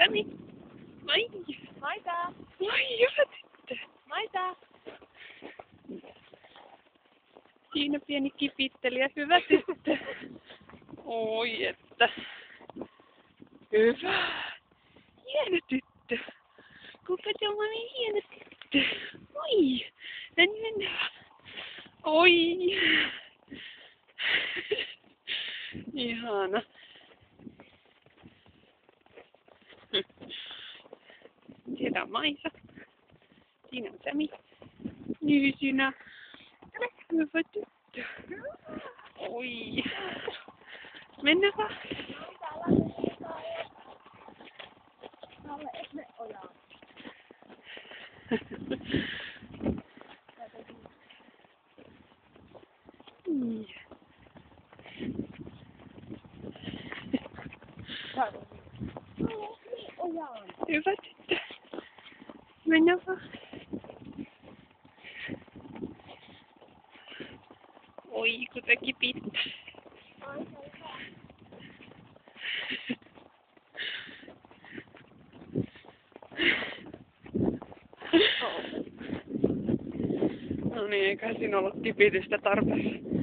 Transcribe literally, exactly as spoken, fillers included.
Sami. Moi. Moikka! Moi, hyvä tyttö. Moikka! Siinä pieni kipittelijä, hyvä tyttö. Oi että. Hyvä. Hieno tyttö. Kuinka se on niin hieno tyttö. Oi. Tänne mennään. Oi. Ihana. Siellä on Maisa. Siinä on Sami. Niin sinä. Hyvä tyttö. Oi. Mennään vaan. Kalle, et me ojaa. Niin. Kalle, me ojaan. Hyvä tyttö. Mennään vaan. Oi, kun se kipittää. No niin, eikä siinä ollut kipitystä tarpeeksi.